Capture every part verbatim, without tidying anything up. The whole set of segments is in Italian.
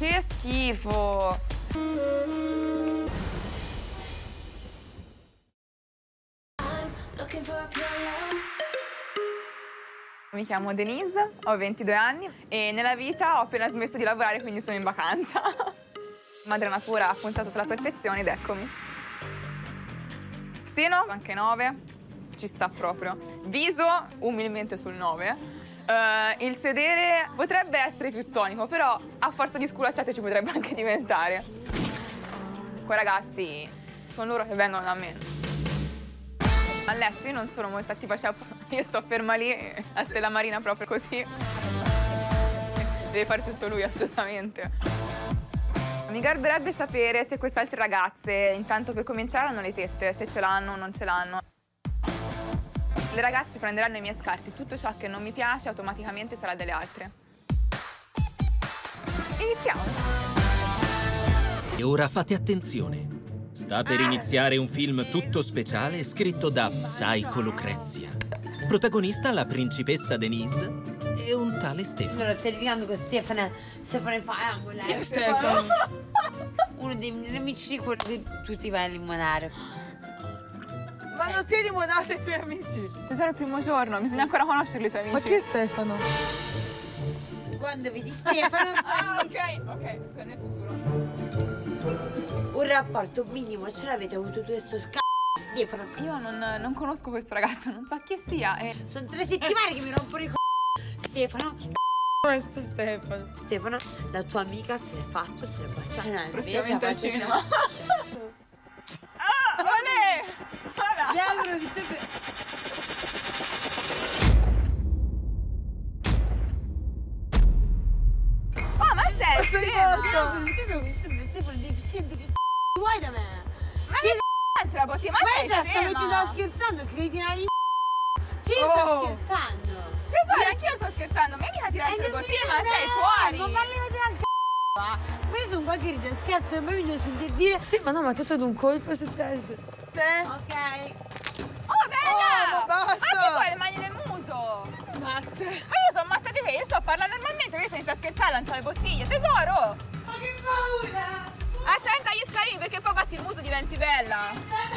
Che schifo. Mi chiamo Denise, ho ventidue anni e nella vita ho appena smesso di lavorare, quindi sono in vacanza. Madre natura ha puntato sulla perfezione ed eccomi. Seno, anche nove, ci sta proprio. Viso, umilmente sul nove. Uh, il sedere potrebbe essere più tonico, però a forza di sculacciate ci potrebbe anche diventare. Quei ragazzi sono loro che vengono da me. A letto io non sono molto attiva, cioè io sto ferma lì, a stella marina proprio così. Deve fare tutto lui, assolutamente. Mi garberebbe sapere se queste altre ragazze, intanto per cominciare, hanno le tette, se ce l'hanno o non ce l'hanno. Le ragazze prenderanno i miei scarti, tutto ciò che non mi piace automaticamente sarà delle altre. Iniziamo! E ora fate attenzione. Sta per iniziare un film tutto speciale scritto da Psycho Lucrezia. Protagonista la principessa Denise e un tale Stefano. Allora, stai litigando con Stefano. Stefano è famola. Chi è Stefano? Uno dei miei amici di quello che tu ti vai a limonare. Ma non si è limonato i tuoi amici? Questo era il primo giorno, bisogna ancora conoscerli i tuoi amici. Ma chi è Stefano? Quando vedi Stefano... Ah, ok, ok, scusa, nel futuro. Un rapporto minimo ce l'avete avuto tu e sto sc***o Stefano? Io non, non conosco questo ragazzo, non so chi sia. E... Sono tre settimane che mi rompono i c***o. Stefano. Questo Stefano. Stefano, la tua amica se l'è fatto, se l'è baciata. Prossimamente al cinema. Ah, olè! Ora! Mi auguro che te... Oh, ma sei scemo! Stefano, deficiente, che c***o vuoi da me? Ma che c***o la botti? Ma sei Guarda, scema! sto mettendo scherzando, cretina di c***o. Ci Oh. sto scherzando. Tesoro, anch'io sto scherzando, ma mica tirare sulle bottiglie, ma sei fuori! Non parli al c***o. Poi sono qua che rido e scherzo e poi mi devo sentire dire... Sì, ma no, ma tutto ad un colpo è successo. Te? Ok. Oh, bella! Oh, ma basta! Ma che vuoi le mani nel muso? Matte. Ma io sono matta di te, io sto a parlare normalmente, io senza scherzare lanciare le bottiglie, tesoro! Ma che paura! Attenta agli scalini perché poi batti il muso diventi bella!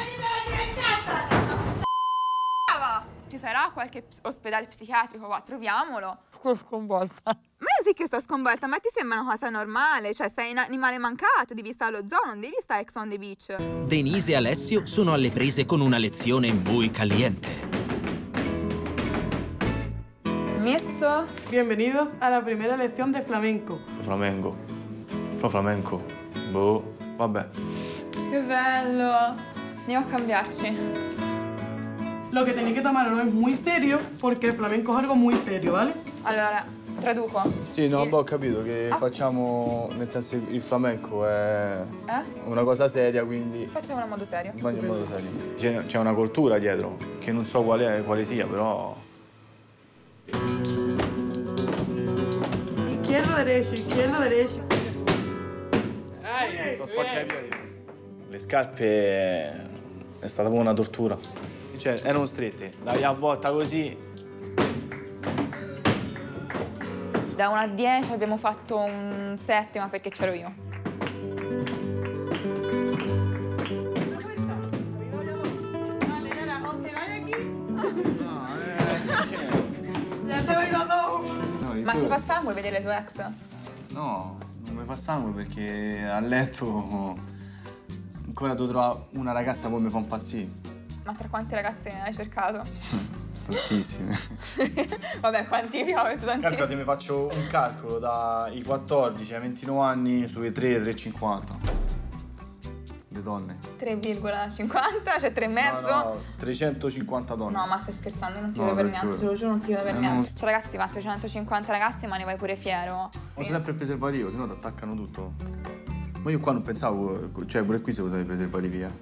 Brava! Ci sarà qualche ps- ospedale psichiatrico qua, troviamolo. Sto sconvolta. Ma io sì che sto sconvolta, ma ti sembra una cosa normale? Cioè, sei un animale mancato, devi stare allo zoo, non devi stare ex on the beach. Denise e Alessio sono alle prese con una lezione muy caliente. Messo? Bienvenidos a la primera lección de flamenco. Flamenco. Pro flamenco. Boh, vabbè. Che bello! Andiamo a cambiarci. Lo que tenéis que tomar no es muy serio porque el flamenco es algo muy serio, ¿vale? Allora, traduco. Sì, no, Il- boh, ho capito che Ah. facciamo, nel senso il flamenco è Eh? una cosa seria, quindi Facciamolo in modo serio. va in modo serio. C'è, c'è una cultura dietro, che non so quale, quale sia, però... Izquierda, derecha, izquierda, derecha. Sto sporcando i piedi. Le scarpe è stata come una tortura. Cioè, erano strette, davi a botta così. Da uno a dieci abbiamo fatto un sette, ma perché c'ero io. No, Ma tu- ti fa sangue vedere le tue ex? No, non mi fa sangue perché a letto ancora devo trovare una ragazza che poi mi fa impazzire. Ma tra quante ragazze hai cercato? Tantissime. Vabbè, quanti abbiamo messo Calcola, se tantissimi. mi faccio un calcolo dai quattordici ai ventinove anni sui tre, tre virgola cinquanta. Le donne. tre virgola cinquanta, cioè tre e mezzo. No, no, trecentocinquanta donne. No, ma stai scherzando, non ti No, vedo per lo niente, giuro. te lo giuro, non ti vedo per Eh, niente. no. Cioè ragazzi, ma trecentocinquanta ragazzi, ma ne vai pure fiero. Ho sempre il preservativo, sennò ti attaccano tutto. Ma io qua non pensavo, cioè pure qui si usano i preservativi, eh.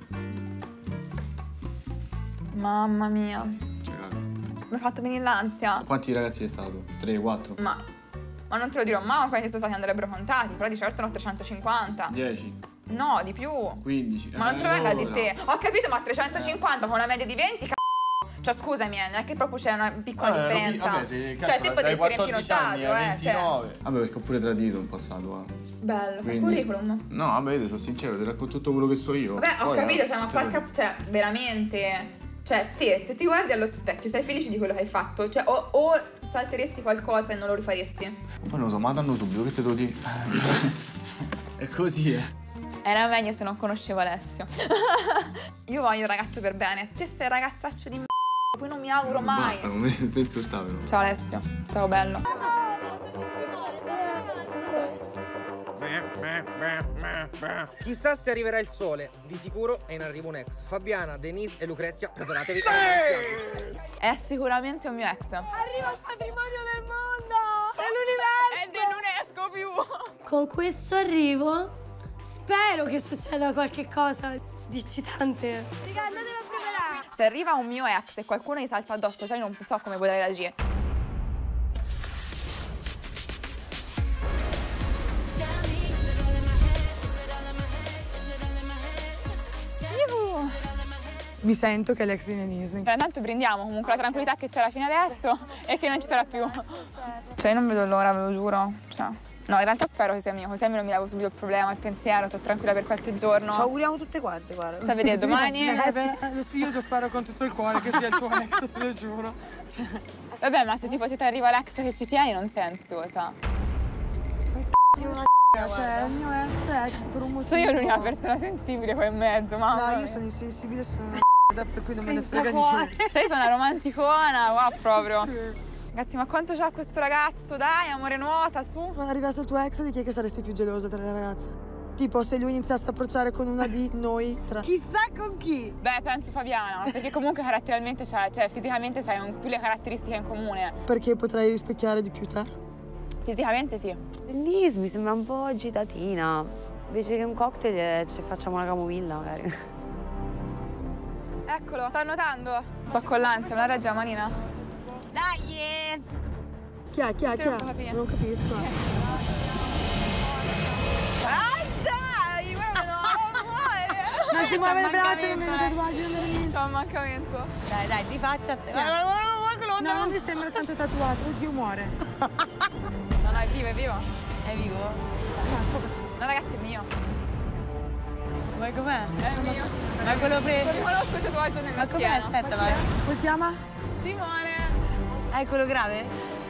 Mamma mia, Cioè, calcola. mi ha fatto venire l'ansia. Quanti ragazzi sei stato? tre, quattro? Ma, ma non te lo dirò mai quanti sono stati, andrebbero contati, però di certo no trecentocinquanta. dieci? No, di più. quindici? Ma non te lo Eh, venga di allora. te. Ho capito, ma trecentocinquanta con una media di venti, c***o. Cioè scusami, eh, non è che proprio c'è una piccola Vabbè, differenza. Vabbè, se, cioè te potresti riempire anni, eh, ventinove. cioè. Vabbè, perché ho pure tradito in passato. Eh. Bello, Quindi... curriculum. No, vabbè, te sono sincero, ti racconto tutto quello che so io. Vabbè, ho Poi, capito, eh, cioè, ma cioè, porca... Cioè, veramente... Cioè, te, se ti guardi allo specchio, sei felice di quello che hai fatto? Cioè, o, o salteresti qualcosa e non lo rifaresti? Poi non lo so, ma danno subito, che te devo dire? È così, eh. Era meglio se non conoscevo Alessio. Io voglio un ragazzo per bene. Te sei un ragazzaccio di m***a, poi non mi auguro non mai. Basta, non mi insultavano. Ciao Alessio, stavo bello. Chissà se arriverà il sole. Di sicuro è in arrivo un ex. Fabiana, Denise e Lucrezia, preparatevi. Sì! È sicuramente un mio ex. Arriva il patrimonio del mondo! È l'universo! E non ne esco più. Con questo arrivo spero che succeda qualche cosa di eccitante. Raga, andatevi a preparare! Se arriva un mio ex e qualcuno gli salta addosso, cioè io non so come potrei reagire. Vi sento che è l'ex di Denise. Intanto brindiamo comunque la tranquillità che c'era fino adesso e che non ci sarà più. Cioè io non vedo l'ora, ve lo giuro. Cioè, no, in realtà spero che sia mio, così almeno mi levo subito il problema, il pensiero, sto tranquilla per qualche giorno. Ci auguriamo tutte quante, guarda. Sta vedendo domani. Io ti spero con tutto il cuore che sia il tuo ex, te lo giuro. Cioè... Vabbè, ma se tipo ti arriva l'ex che ci tieni, non sei ansiosa. Cioè, il mio ex ex per un motivo. Sono io l'unica persona sensibile qua in mezzo, mamma. No, io sono insensibile, sono una per cui non me ne frega niente. Cioè io sono una romanticona, qua proprio. Sì. Ragazzi, ma quanto c'ha questo ragazzo? Dai, amore, nuota, su. Quando arrivasse il tuo ex, di chi è che saresti più gelosa tra le ragazze? Tipo, se lui iniziasse a approcciare con una di noi tra... Chissà con chi! Beh, penso Fabiana, perché comunque caratterialmente c'è, cioè fisicamente c'hai più le caratteristiche in comune. Perché potrei rispecchiare di più te? Fisicamente sì. Denise mi sembra un po' agitatina. Invece che un cocktail eh, ci facciamo una camomilla magari. Eccolo, sta annotando? Sto con l'ansia, me la regge la manina? Dai! Chi è? Chi è? Chi è? Non capisco. Non capisco. Ah, dai! Guarda, non muore! Non si muove il braccio, non mi tatuaggi, non mi... C'ho un mancamento. Dai, dai, di faccia a te. Guarda, guarda, guarda, guarda quello. No, non mi sembra tanto tatuato, oddio muore. No, no, è vivo, è vivo. È vivo? No, ragazzi, è mio. Ma com'è? È mio. Ma quello preso. Non conosco il tatuaggio nella Ma com'è? schiena. Aspetta, vai. Come si chiama? Simone. Hai quello grave?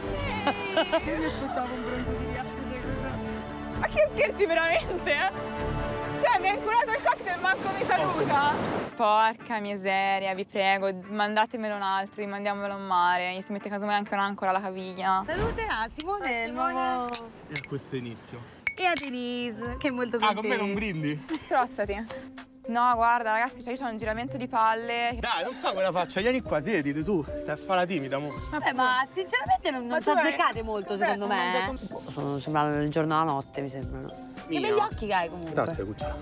Io mi aspettavo un bronzo di ghiaccio, sai cosa? Ma che scherzi veramente? Cioè, mi ha incurato il cocktail, manco mi saluta. Porca miseria, vi prego, mandatemelo un altro, rimandiamolo in mare. Gli si mette casomai anche un'ancora alla caviglia. Salute a Simone, il nuovo... E a questo inizio. E a Denise, che è molto Ah, contenta. con me non brindi? Strozzati. No, guarda, ragazzi, cioè io ho un giramento di palle. Dai, non fa quella faccia, vieni qua, siediti, su. Stai a fare la timida, mo. Vabbè, ma sinceramente non, non ci azzeccate molto, secondo me. Eh? Sono, sembra il giorno alla notte, mi sembrano. Che belli occhi che hai comunque. Grazie, cuccia.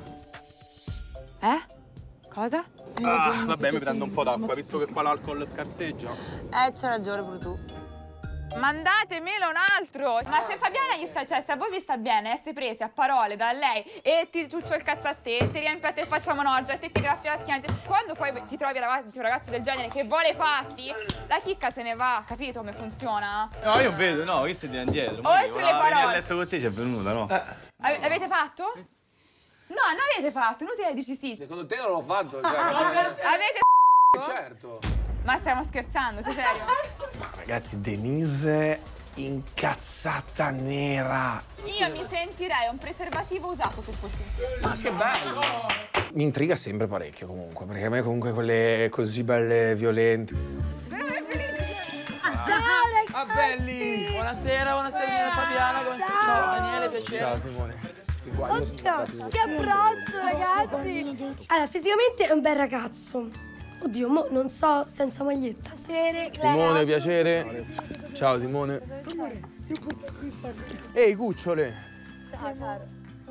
Eh? Cosa? Ah, vabbè, mi prendo un po' d'acqua, visto che qua l'alcol scarseggia. Eh, c'è ragione pure tu. Mandatemelo un altro! Ma se Fabiana gli sta, cioè se a voi vi sta bene, essere presi a parole da lei e ti ciuccio il cazzo a te, ti riempie a te e facciamo una orgia e te ti graffia la schiena, quando poi ti trovi ragazzi, un ragazzo del genere che vuole fatti, la chicca se ne va, capito come funziona? No, io vedo, no, che stai indietro. Oltre le parole. a letto con te, c'è venuta, no? Ave- avete fatto? No, non avete fatto, inutile che dici sì. Secondo te non l'ho fatto? Cioè, Avete certo. Ma stiamo scherzando, sei serio? Ma ragazzi, Denise incazzata nera. Io mi sentirei un preservativo usato se fossi. Ma che bello! Mi intriga sempre parecchio comunque, perché a me comunque quelle così belle violenti. Però è felice. Ah, belli! Buonasera, buonasera, Fabiana, come stai? Ciao, Daniele, piacere. Ciao, Simone. Oddio, che abbraccio, ragazzi! Allora, fisicamente è un bel ragazzo. Oddio, mo non so senza maglietta. Simone, piacere. Ciao, Simone. Ehi, cucciole. Ciao, caro.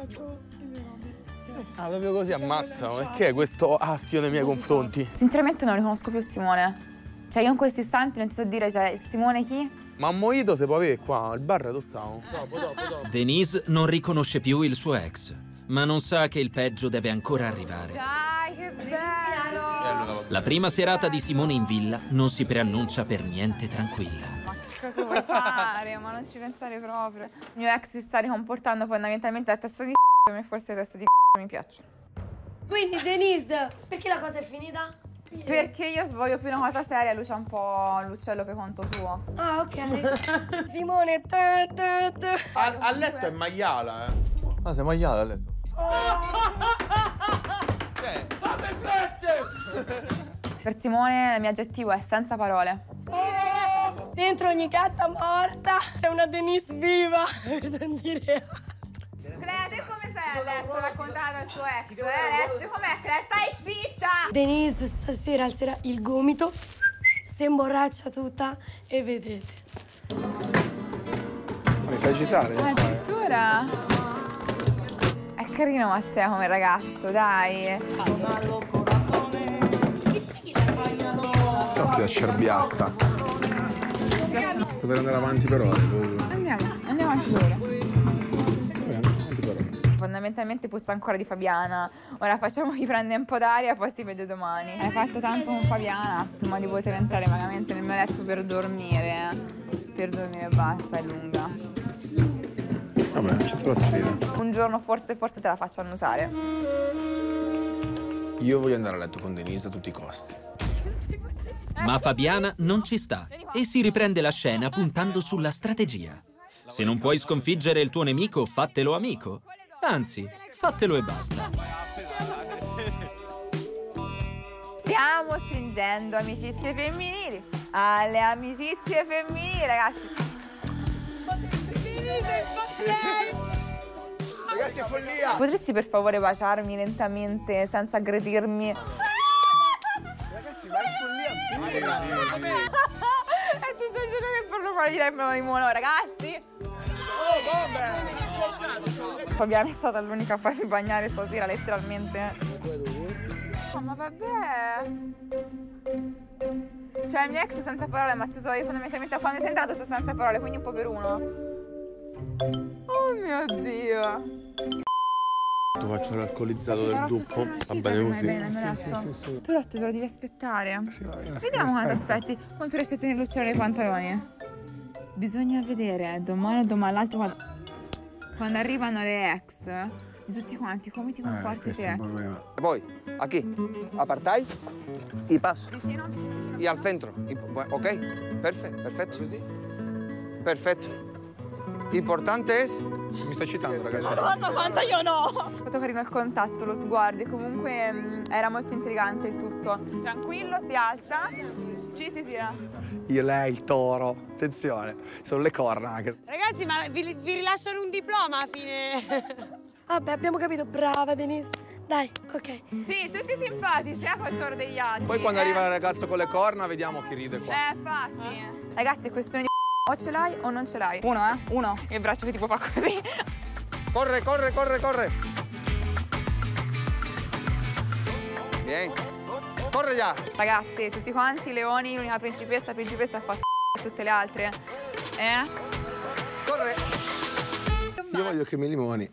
Ah, proprio così ammazza. Perché è questo astio nei miei confronti? Sinceramente non riconosco più Simone. Cioè io in questi istanti non ti so dire, cioè, Simone chi? Ma un mojito se può avere qua, al bar dove stiamo? Dopo, dopo, dopo. Denise non riconosce più il suo ex, ma non sa che il peggio deve ancora arrivare. Dai, che bello! La prima serata di Simone in villa non si preannuncia per niente tranquilla. Ma che cosa vuoi fare? Ma non ci pensare proprio. Il mio ex si sta ricomportando fondamentalmente a testa di c***o, e forse le teste di c***o mi piacciono. Quindi Denise, perché la cosa è finita? Perché io voglio più una cosa seria, lui c'ha un po' l'uccello per conto suo. Ah, ok. Simone, te, te, te. A, a letto è maiala, eh. Ah, sei maiala a letto. Cioè, fate frette! Per Simone il mio aggettivo è senza parole. Oh, dentro ogni gatta morta c'è una Denise viva. Per non dire altro. Clea, te come sei a letto raccontato al suo ex? Eh, adesso com'è? Clea, stai zitta! Denise stasera alzerà il gomito, si imborraccia tutta e vedrete. Mi fai agitare? Addirittura? È carino Matteo come ragazzo, dai. So che accerbiatta. Potrei andare avanti per ore. Andiamo, andiamo avanti per ore. Avanti per ore. Fondamentalmente puzza ancora di Fabiana. Ora facciamo chi prende un po' d'aria, poi si vede domani. Hai fatto tanto con Fabiana prima di poter entrare vagamente nel mio letto per dormire. Per dormire basta, è lunga. Vabbè, non c'è la sfida. Un giorno forse, forse te la faccio annusare. Io voglio andare a letto con Denise a tutti i costi. Ma Fabiana non ci sta e si riprende la scena puntando sulla strategia. Se non puoi sconfiggere il tuo nemico, fatelo amico. Anzi, fatelo e basta. Stiamo stringendo amicizie femminili. Alle amicizie femminili, ragazzi. Ragazzi, è follia! Potresti per favore baciarmi lentamente senza aggredirmi? Ragazzi, ma è follia! È tutto il giorno che parlo fuori di lei, di mono, ragazzi! Oh, bombe! Fabiana è stata l'unica a farmi bagnare stasera, letteralmente. Oh, ma vabbè! Cioè, il mio ex senza parole, ma tu sei fondamentalmente quando sei entrato sta senza parole, quindi un po' per uno. Oh mio Dio! Tu faccio l'alcolizzato del gruppo, va bene così? Sì, sì, sì, sì. Però tesoro devi aspettare. Sì, vediamo quanto aspetti. Quanto riesci a tenere l'uccello nei pantaloni? Bisogna vedere domani o domani l'altro quando, quando arrivano le ex di tutti quanti come ti comporti te. E poi, a chi? Apartai y paso. Vicino, vicino, vicino. Y al centro. Y, ok, perfetto, perfetto. Così? Perfetto. L'importante è... Mi stai citando, ragazzi? Madonna santa, io no! Ho fatto carino il contatto, lo sguardo, e comunque mh, era molto intrigante il tutto. Tranquillo, si alza, ci si gira. Io, lei, il toro. Attenzione, sono le corna anche. Ragazzi, ma vi, vi rilasciano un diploma a fine... Vabbè, abbiamo capito, brava Denise. Dai, ok. Sì, tutti simpatici, eh, col toro degli altri. Poi quando eh? arriva il ragazzo con le corna, vediamo chi ride qua. Eh, infatti. Eh. Ragazzi, è questione di o ce l'hai o non ce l'hai. Uno, eh? Uno. Il braccio che tipo fa così. Corre, corre, corre, corre. Bien. Corre già. Ragazzi, tutti quanti, leoni, l'unica principessa, principessa ha fatto tutte le altre. Eh? Corre. Io voglio che mi limoni.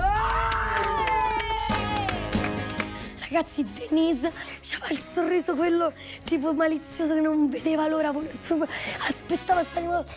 Ragazzi, Denise c'aveva il sorriso quello tipo malizioso che non vedeva l'ora, aspettava sta di modo.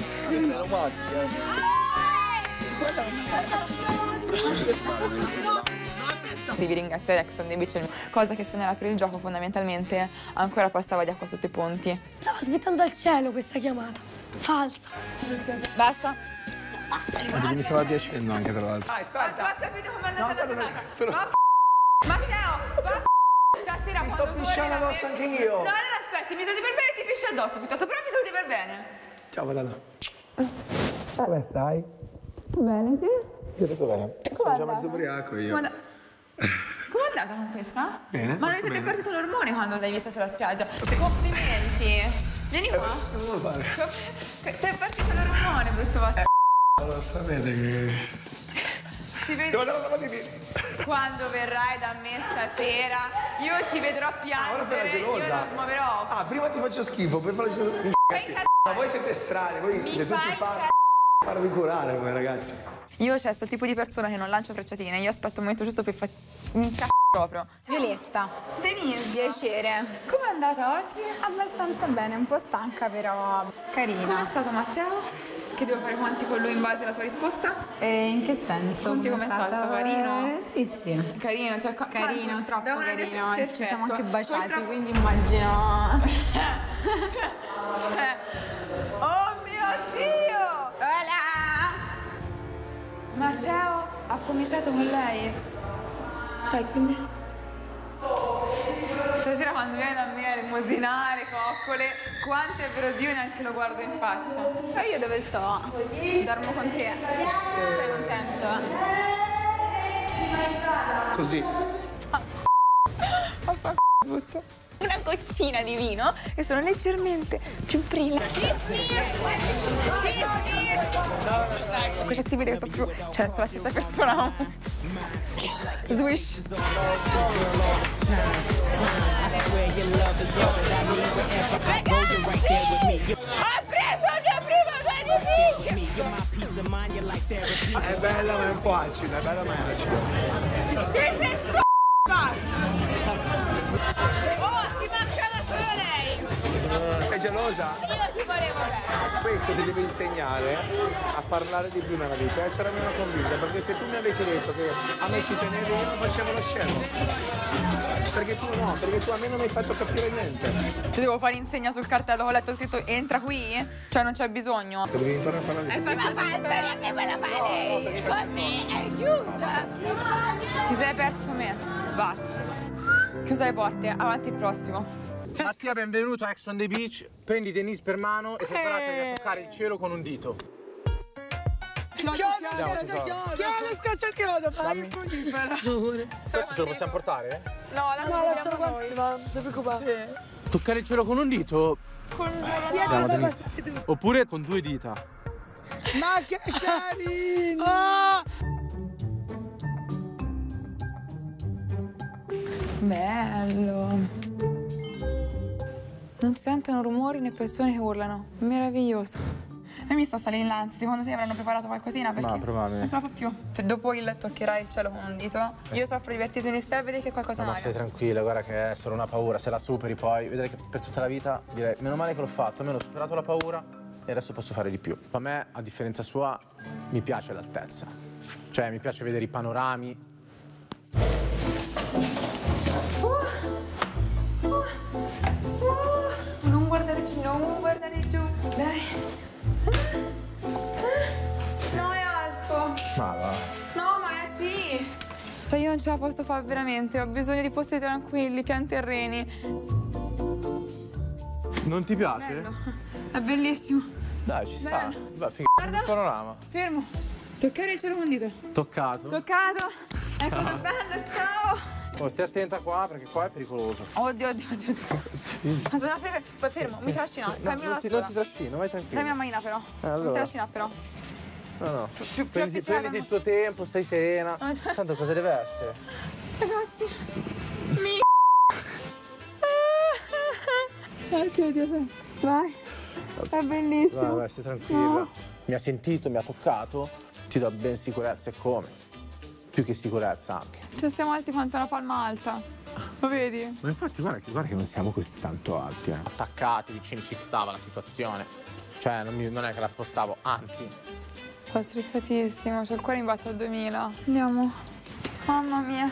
Devi ringraziare Exxon dei Beach, cosa che sognerà per il gioco fondamentalmente ancora poi stava di acqua sotto i ponti. Stavo aspettando al cielo questa chiamata. Falsa. Basta? Ma mi stava piacendo anche tra l'altro. Dai, aspetta. Ma tu hai capito come è andata la giornata? Matteo, va stasera mi sto pisciando addosso anche io. No, non aspetti, mi saluti per bene e ti pisci addosso piuttosto, però mi saluti per bene. Ciao, Madonna. Come stai? Bene, sì? Io tutto bene. Sono già mezzo ubriaco io. Come è andata con questa? Bene. Ma non ti sei partito l'ormone quando l'hai vista sulla spiaggia? Complimenti. Vieni qua. Che devo fare? Ti è partito l'ormone, brutto bastard. Lo sapete che... Ti vedo... Quando verrai da me stasera, io ti vedrò piangere, io non smuoverò. Ah, prima ti faccio schifo, poi farò geloso. Ma voi siete strani, voi siete tutti pazzi. Farvi curare voi ragazzi. Io c'è questo tipo di persona che non lancia frecciatine, io aspetto il momento giusto per fare... proprio. Violetta. Denise. Piacere. Com'è andata oggi? Abbastanza bene, un po' stanca però carina. Com'è stato Matteo? Che devo fare conti con lui in base alla sua risposta? E in che senso? Conti com'è stato? È stato carino? Eh, sì, sì. Carino, cioè Carino, quanto? troppo Da una a dieci, carino. Ci perfetto. siamo anche baciati, Col tra- quindi immagino... Cioè... Oh mio Dio! Hola! Matteo ha cominciato con lei? Eh, quindi... Stasera quando viene da me a elemosinare, coccole, quanto è vero Dio neanche lo guardo in faccia. Ma io dove sto? Dormo con te. Sei contento? Così. Tutto. Una goccina di vino e sono leggermente più brillante. Questa si vede che sono più... cioè sono la stessa persona. Swish. Ha preso il mio primo due È bella ma è un po' acida, è bella ma è acida. Che sei s***a! Oh, ti mancava solo lei! Sei gelosa? Io ti volevo lei! Questo ti deve insegnare a parlare di più nella vita e essere meno convinta, perché se tu mi avessi detto che a me ci tenevi io non facevo lo scemo. Perché tu no, perché tu a me non mi hai fatto capire niente. Ti devo fare insegna sul cartello, ho letto scritto entra qui? Cioè non c'è bisogno. Che devi imparare a parlare di più. Ma fa la storia a me, me la fa lei! Con me, è giusto! Ti sei perso me, basta. Chiusa le porte, avanti il prossimo. Mattia, benvenuto a Ex on the Beach. Prendi Denise per mano e preparatevi a toccare il cielo con un dito. Chiodo, scacciachiodo, fai il frigorifero. Questo ce lo possiamo portare? No, No, lascialo qua, non ti preoccupare. Toccare il cielo con un dito? Andiamo, Denise. Oppure con due dita. Ma che carino! Bello. Non si sentono rumori né persone che urlano. Meraviglioso. E mi sta salendo l'ansia. Secondo te avranno preparato qualcosina? Perché No, probabile. non ce la fa più. Se dopo il toccherai il cielo con un dito. Io soffro di vertigini ste, vedi che qualcosa No, ma manca. stai tranquilla, guarda che è solo una paura. Se la superi poi, vedrai che per tutta la vita direi meno male che l'ho fatto, almeno ho superato la paura e adesso posso fare di più. A me, a differenza sua, mi piace l'altezza. Cioè, mi piace vedere i panorami. Non guardare giù, non guardare giù. Dai. No, è alto. Ma va. No, ma è sì. Cioè io non ce la posso fare veramente. Ho bisogno di posti tranquilli, pian terreni. Non ti piace? Bello. È bellissimo. Dai, ci sta. Bello. Va, figa. Guarda. Il panorama. Fermo. Toccare il cielo con un dito. Toccato. Toccato. È stato bello, ciao. Oh, stai attenta qua perché qua è pericoloso. Oddio, oddio, oddio. Ma sono fermo, poi fermo, mi trascina. No, Cammino non, da ti, sola. non ti trascino, vai tranquillo. Dammi la manina però. Eh, allora. Non ti trascina però. No, no. Più, più Prendi, appicciata. prenditi il tuo tempo, stai serena. Tanto cosa deve essere? Ragazzi. Mi. Oddio, oddio. Vai. È bellissimo. Vai, vai, stai tranquilla. No. Mi ha sentito, mi ha toccato. Ti do ben sicurezza e come. Più che sicurezza anche. Cioè siamo alti quanto una palma alta. Lo vedi? Ma infatti guarda che, guarda che non siamo così tanto alti, eh. Attaccati, vicini ci stava la situazione. Cioè, non, mi, non è che la spostavo, anzi. Sono stressatissimo, c'ho il cuore in batte a duemila. Andiamo. Mamma mia.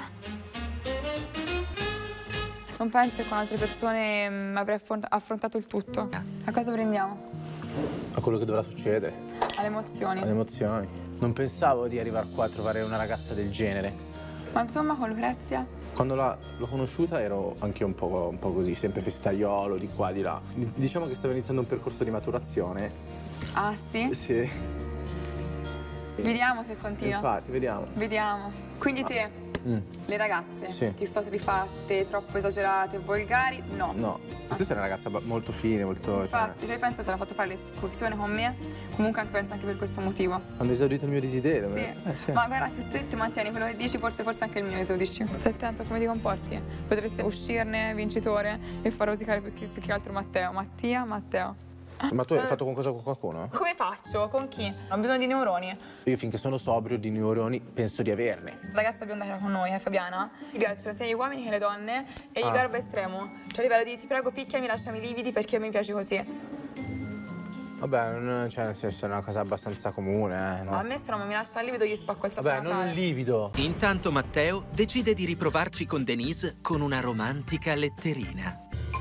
Non penso che con altre persone mh, avrei affront- affrontato il tutto. A cosa prendiamo? A quello che dovrà succedere. Alle emozioni. Alle emozioni. Non pensavo di arrivare qua a trovare una ragazza del genere. Ma insomma con Lucrezia? Quando la- l'ho conosciuta ero anche un po', un po' così, sempre festaiolo, di qua, di là. D- diciamo che stavo iniziando un percorso di maturazione. Ah sì? Sì. Vediamo se continua. Infatti, vediamo. Vediamo. Quindi te, Mm. le ragazze, Sì. ti sono rifatte, troppo esagerate, volgari? No. No. Tu sei una ragazza ba- molto fine, molto... Infatti, cioè, penso te l'ha fatto fare l'escursione con me, comunque anche, penso anche per questo motivo. Hanno esaudito il mio desiderio. Sì. Eh, sì. Ma guarda, se te ti mantieni quello che dici, forse, forse anche il mio esaudisci. Stai attento a come ti comporti. Potresti uscirne vincitore e far rosicare più che, più che altro Matteo. Mattia, Matteo. Ma tu hai fatto qualcosa con qualcuno? Come faccio? Con chi? Ho bisogno di neuroni. Io finché sono sobrio di neuroni penso di averne. La ragazza bionda che era con noi, è Fabiana, gli piacciono sia gli uomini che le donne e gli Ah. garba estremo. Cioè a livello di ti prego picchiami, lasciami lividi perché mi piace così. Vabbè, non, cioè, nel senso è una cosa abbastanza comune, eh. No? A me strano, mi lascia livido, gli spacco il sappo Vabbè, non nasale. livido. Intanto Matteo decide di riprovarci con Denise con una romantica letterina.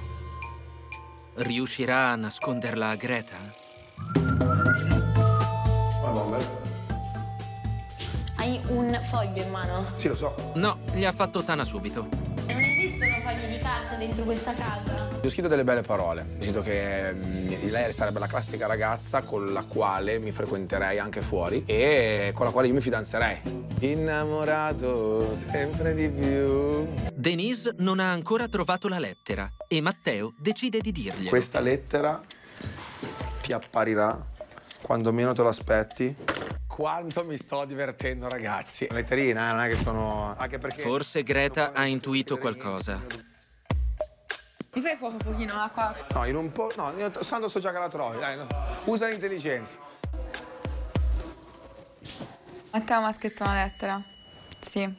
Riuscirà a nasconderla a Greta? Hai un foglio in mano? Sì, lo so. No, gli ha fatto tana subito. Non esistono fogli di carta dentro questa casa? Ho scritto delle belle parole. Ho scritto che mm, lei sarebbe la classica ragazza con la quale mi frequenterei anche fuori e con la quale io mi fidanzerei. Innamorato sempre di più. Denise non ha ancora trovato la lettera e Matteo decide di dirglielo. Questa lettera ti apparirà quando meno te lo aspetti. Quanto mi sto divertendo, ragazzi. Letterina, eh, non è che sono... Anche perché... Forse Greta ha intuito qualcosa. Mi fai fuoco un pochino l'acqua? No, in un po'... No, io santo so già che la trovi, dai, no. Usa l'intelligenza. Matteo mi ha scritto una lettera. Sì.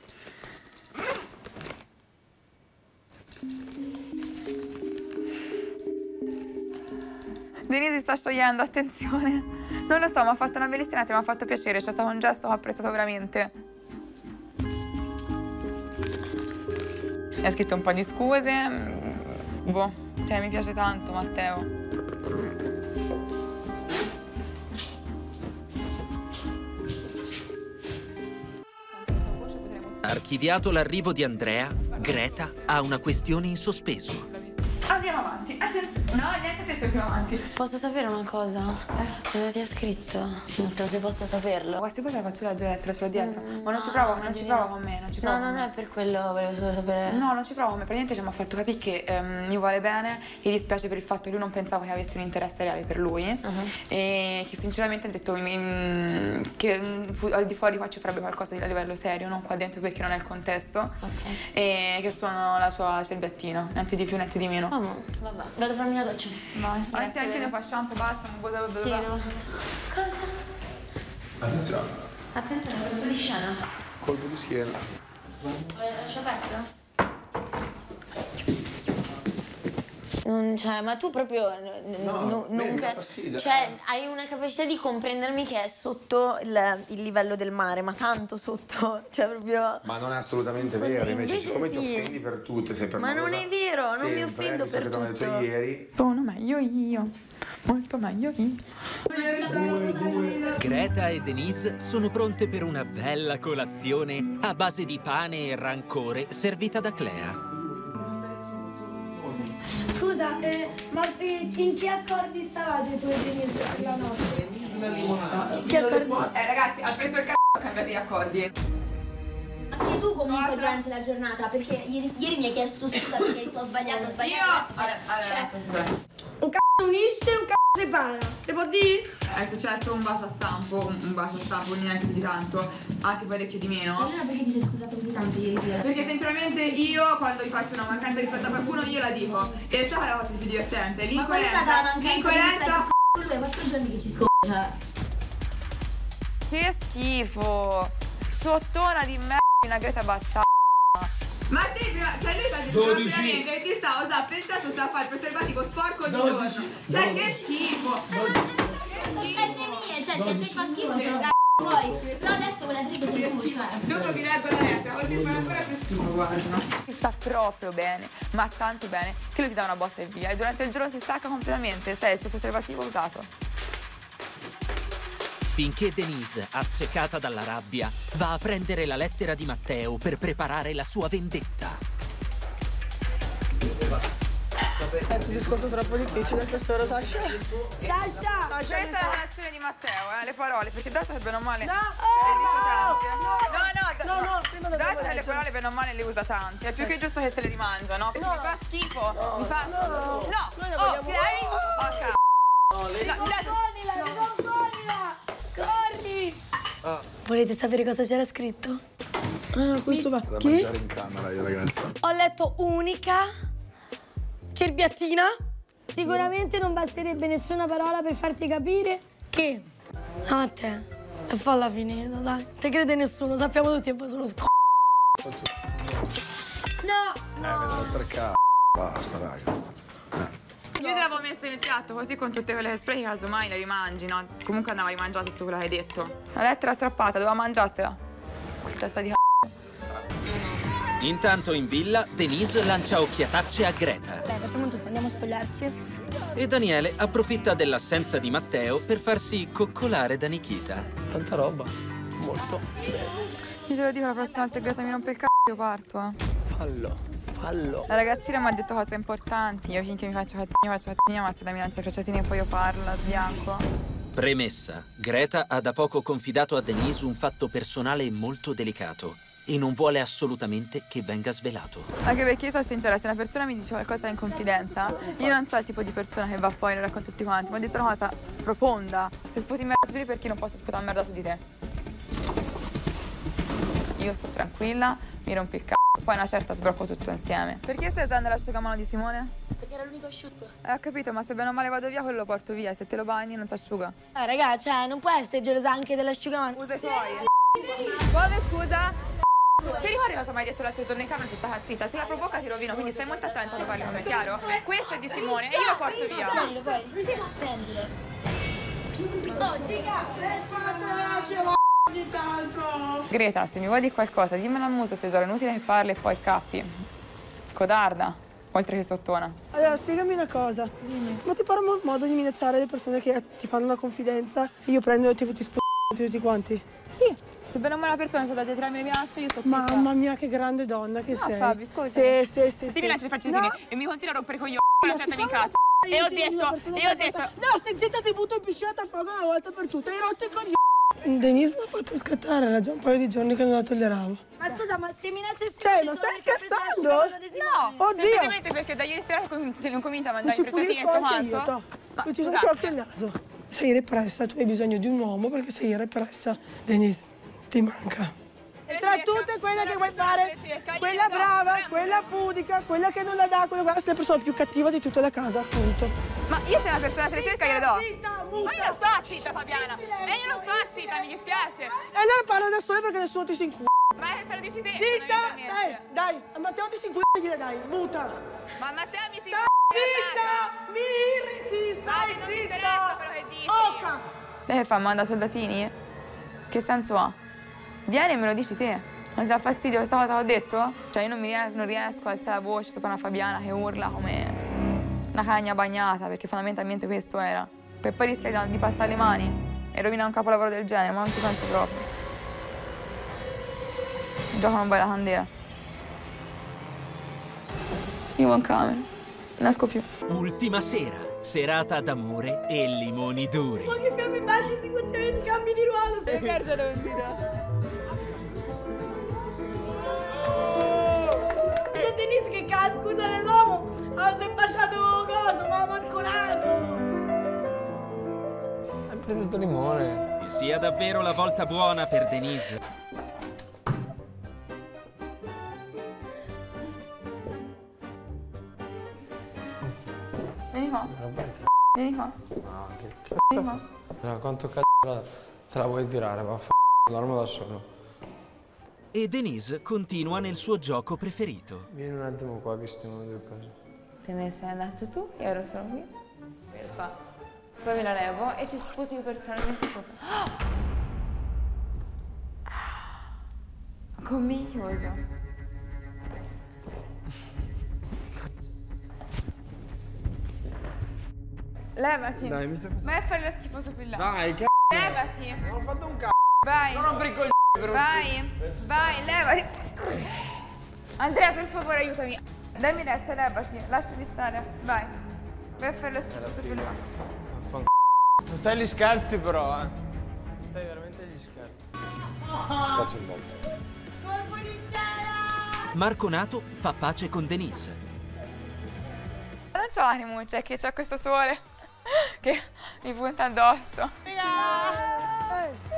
Denise si sta sciogliendo, attenzione. Non lo so, mi ha fatto una bellissima lettera, mi ha fatto piacere, c'è stato un gesto che ho apprezzato veramente. Mi ha scritto un po' di scuse. Boh, cioè mi piace tanto Matteo. Archiviato l'arrivo di Andrea, Greta ha una questione in sospeso. Andiamo avanti, attenzione. No, niente attenzione, andiamo avanti. Posso sapere una cosa? Cosa ti ha scritto? Matteo, se posso saperlo. Questa poi te la faccio leggere, lettera sulla dietro. Ma non ci provo, non ci provo con me, non ci provo. No, non è per quello, volevo solo sapere. No, non ci provo, ma praticamente ci mi ha fatto capire che ehm, mi vuole bene, che gli dispiace per il fatto che lui non pensava che avesse un interesse reale per lui uh-huh. e che sinceramente ha detto mi, che mm, al di fuori qua ci farebbe qualcosa di a livello serio, non qua dentro perché non è il contesto okay. e che sono la sua cerbiattina, niente di più, niente di meno. Oh, vabbè, vado a farmi la doccia. Vai, anzi anche io fa shampoo, basta, non vedo. Sì, no. Cosa? Attenzione. Attenzione, colpo di scena. Colpo di schiena. Lascio aperto? Non, cioè, ma tu proprio no, no, non beh, ca- cioè, hai una capacità di comprendermi che è sotto il, il livello del mare, ma tanto sotto, cioè proprio. Ma non è assolutamente vero, invece, invece siccome sì. ti offendi per tutte, sei per ma una non cosa è vero, non sempre, mi offendo visto per che t'ho detto tutto. ieri. Sono meglio io, molto meglio io. Greta e Denise sono pronte per una bella colazione a base di pane e rancore servita da Clea. Scusa, eh, ma eh, in che accordi stavate tu e Denise la notte? Che accordi? Eh ragazzi, ha preso il c***o, ha cambiato gli accordi. Anche tu comunque durante la giornata, perché ieri, ieri mi hai chiesto scusa perché ti ho sbagliato, ho sbagliato. Io? Allora, allora, cioè, un c***o unisce, un c***o separa. Si può dire? È successo un bacio a stampo, un bacio a stampo neanche di tanto, anche parecchio di meno. E allora perché ti sei scusato così tanto ieri sera? Perché sinceramente io quando gli faccio una mancanza rispetto a qualcuno io la dico. E è stata la cosa più divertente. Ma qual è stata la mancanza di l'incoerenza. rispetto? Lui è quattro giorni che ci scoccia. Che schifo! Sottona di merda una Greta bastarda. Ma te prima, cioè lui sta dicendo tranquillamente che ti sta usando, pensato sta a fare il preservativo sporco di giorno. Cioè che schifo! Sono scelte mie, cioè se a te fa schifo te lo c***o poi. Però adesso quella triste sei tu, cioè. Dopo vi leggo la lettera, così fai ancora più schifo, guarda. Si sta proprio bene, ma tanto bene, che lui ti dà una botta e via. E durante il giorno si stacca completamente, sai, il suo preservativo usato. Finché Denise, accecata dalla rabbia, va a prendere la lettera di Matteo per preparare la sua vendetta. È un discorso troppo difficile questo ora, Sasha. Sasha! Questa è la reazione di Matteo, eh, le parole, perché dato che bene o male No! le dice tante. No, No, no, no, prima dobbiamo dato che le leggere. parole bene o male le usa tante, è più che giusto che se le rimangia, no? Perché No. mi fa schifo, No. mi fa No. no, Noi ne oh, vogliamo- ok? Oh, cazzo. Ricompondila, ricompondila! Corri! Volete sapere cosa c'era scritto? Ah, questo va. Da Che? mangiare in camera io, ragazzi. Ho letto unica, cerbiattina, Sicuramente non basterebbe nessuna parola per farti capire che la Matteo è folla finita, dai. Ci crede nessuno, sappiamo tutti che poi sono sc***o. No! Eh, vedo il tre K. Basta, raga. Io te l'avevo messa nel piatto così con tutte quelle che sprechi, casomai le rimangi, no? Comunque andava rimangiata tutto quello che hai detto. La lettera strappata, doveva mangiarsela. Testa di c***o. Intanto in villa, Denise lancia occhiatacce a Greta. Dai, facciamo un tuffo, andiamo a spogliarci. E Daniele approfitta dell'assenza di Matteo per farsi coccolare da Nikita. Tanta roba. Molto. Io te lo dico, la prossima volta che Greta mi rompe il c***o io parto, eh. Fallo. Fallo. La ragazzina mi ha detto cose importanti. Io finché mi faccio cazzini, faccio cazzini, ma se da mi lancia frecciatini e poi io parlo, la sbianco. Premessa. Greta ha da poco confidato a Denise un fatto personale molto delicato e non vuole assolutamente che venga svelato. Anche perché io sono sincera, se una persona mi dice qualcosa in confidenza, io non so il tipo di persona che va poi e lo racconta a tutti quanti. Mi ha detto una cosa profonda. Se sputi merda su di te, perché non posso sputare merda su di te? Io sto tranquilla, mi rompi il c***o, poi una certa sbrocco tutto insieme. Perché stai usando l'asciugamano di Simone? Perché era l'unico asciutto. Eh, ho capito, ma se bene o male vado via, quello lo porto via. Se te lo bagni non si asciuga. Eh, raga, cioè, non può essere gelosa anche dell'asciugamano. Usa i tuoi. Come scusa? Ti ricordi cosa mi hai detto l'altro giorno in camera se sta zitta? Se la bocca ti rovino, quindi stai molto attenta quando parli con me, chiaro? Questo è di Simone e io lo porto via. Tienilo, fai. Stendilo. Oh, giga, lasciate ogni tanto. Greta, se mi vuoi dire qualcosa, dimmelo al muso, tesoro, è inutile che parli e poi scappi. Codarda, oltre che sottona. Allora, spiegami una cosa. Dimmi. Ma ti pare un modo di minacciare le persone che ti fanno una confidenza e io prendo e ti ti sp***o tutti quanti? Sì. Se bene o male la persona ci ha dato tre me le minacce, io sto zitta. Mamma mia, che grande donna che no, sei. Fabi, scusa. Sì, sì, sì. Se ti sì. minacci le faccio no. e mi continui a rompere i coglioni, la setta mi incazzo. E ho detto, e ho detto... No, stai zitta, ti butto in piscina a fuoco una volta per tutte, hai rotto i coglioni. Denise mi ha fatto scattare, era già un paio di giorni che non la tolleravo. Ma scusa, ma se minacce Cioè, non stai scherzando? No, oddio. semplicemente perché da ieri sera che non comincia a mandare i frecciatini e tutto quanto. Ma ci sono anche il naso. Sei repressa, tu hai bisogno di un uomo perché sei repressa. Denise, ti manca. Tra tutte quelle che vuoi fare, quella brava, quella pudica, quella che non la dà, quella sei la persona più cattiva di tutta la casa, appunto. Ma io se una persona se le cerca gliele do. Zitta, ma io non sto zitta, Fabiana. E io non sto zitta, mi dispiace. E allora parla da sole perché nessuno ti si incula. Ma se lo dici te. Zitta, dai, dai, a Matteo ti si incula e gliele dai, muta. Ma Matteo mi si zitta, mi irriti, stai zitta. Non mi interessa quello che dici. Oca. Lei che fa, manda soldatini? Che senso ha? Vieni e me lo dici te. Non ti dà fastidio questa cosa che ho detto? Cioè io non, mi riesco, non riesco a alzare la voce sopra una Fabiana che urla come una cagna bagnata, perché fondamentalmente questo era. Per poi rischiare di passare le mani e rovinare un capolavoro del genere, ma non ci penso proprio. Giocano un bel la candela. Io vado in camera, non esco più. Ultima sera, serata d'amore e limoni duri. Ma che fiamme baci, sti quanti cambi di ruolo, stai pergendo vendita. C'è Denise che cazzo, scusa dell'uomo, ah, si è baciato coso, ma marconato. Hai preso sto limone. Che sia davvero la volta buona per Denise. Vieni qua. Vieni qua. No, che cazzo. Vieni qua. No, quanto cazzo te la vuoi tirare? Va a f***, dormo da solo. E Denise continua nel suo gioco preferito. Vieni un attimo qua che stiamo due cose. Te ne sei andato tu, io ero solo qui. Ferma. Poi me la levo e ci sputo io personalmente sopra. Ah! Commiglioso. Levati. Dai, mi stai facendo... Vai a fare lo schifoso qui là. Dai, che Levati. non ho fatto un c***o. Vai. Non rompere i coglioni per Vai. Vai, levati. Andrea, per favore, aiutami. Dammi retta, levati. Lasciami stare. Vai. Vai a fare lo schifoso qui là. Non stai agli scherzi però, eh. Stai veramente agli scherzi. Spazio il volto. Colpo di scena! Marconato fa pace con Denise. Non c'ho animo, cioè che c'ho questo sole che mi punta addosso. Raga!